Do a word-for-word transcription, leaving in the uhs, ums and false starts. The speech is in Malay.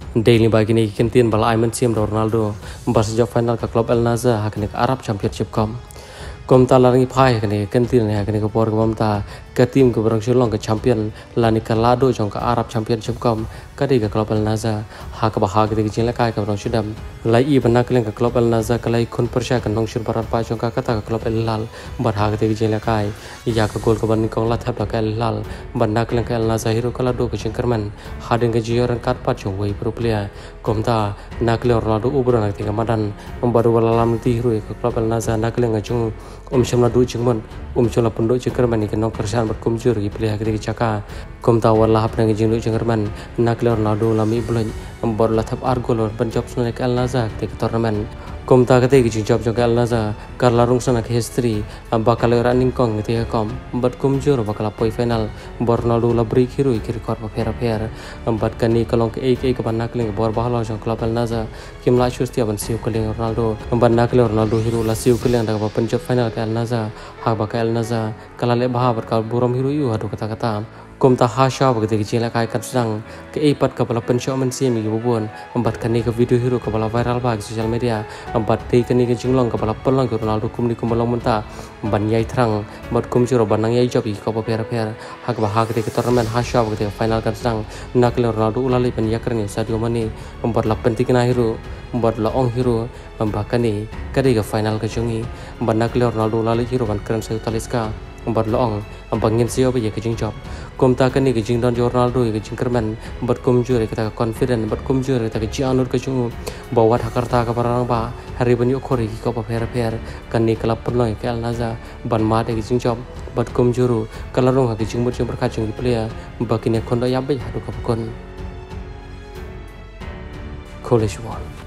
Daily bagi ni kentin bala Ayman Siem Ronaldo bersejak final ke klub El Nassr hakni Arab Championship kom. Kom ta larangi phai hakni kentin ne hakni ko por kom ta ke tim ke berang Sri ke champion lani ke lado jong ke Arab Championship kom ke di ke klub El Nassr ha ke bahag di ke jing lakai ke berang Sudam lai i benak leng ke klub El Nassr ke lai kun persya ke nong Sri Barat pa jong ka kata ke klub El Hilal bar ha ke di ke jing lakai ya ke gol ke ban kong la thap ke El Hilal benak leng ke El Nassr hero ke lado ke jingkerman hadeng ke jioran kat pat jong wei pro player kom ta nak le Ronaldo ubro nak tinga madan membaru walalam ti hero ke klub El Nassr nak leng jong um shamna du jingmon um chola pundo jingkerman ke nong kersan ber kumjur ke player ke chaka kom ta wala hap nang jinglu jingkerman nak le Ronaldo lami bulan membaru la thap argol ban job sone ke El Nassr ke tournament kom ta kate ke job jong ke El Nassr kar larung sana ke history bakal running kong ke kom bat kumjur bakal poi final Ronaldo la break hero ke record pa phera pher bat kani kalong ke ek ek ban nak le bor bahalo jong klub El Nassr kim la chustia ban siu ke Ronaldo ban nak le Ronaldo hero la siu ke le da ban job final ke El Nassr ha ba ke El Nassr kala le bah bar kal buram hero yu hadu kata kata kom ta hasha bagate ke jela kai kat sedang ke ipat ke bala pensyo men sim gi bubun ambat kani ke video hero ke bala viral ba social media ambat te kani ke jinglong ke bala pelang ke Ronaldo kum ni kum balong menta ban yai thrang bat kum juro banang yai job ko pa per per hak ba hak te ke tournament hasha bagate final kat sedang nak le Ronaldo ulali pen yakrni Sadio Mane ambat la pentik na hero ambat la ong hero ambat kani kadi ke final ke jungi ambat nak le Ronaldo ulali hero ban keren se taliska ambat la ong ambat ngin sio ba ye ke jing job kom ta kani ke jing don Ronaldo ke jing kerman bat kom jure kita confident bat kom jure kita ke janur ke jungu bawa hakarta ka parang ba hari banyu khori ko pa pher pher kani kala pernoi ke El Nassr ban ma de ke jing job bat kom juru kala rong ke jing mut jing berkat jing player bakine khondo yabe hadu ka kon college one